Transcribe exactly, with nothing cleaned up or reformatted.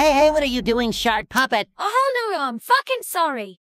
Hey, hey, what are you doing, Shark Puppet? Oh, no, I'm fucking sorry.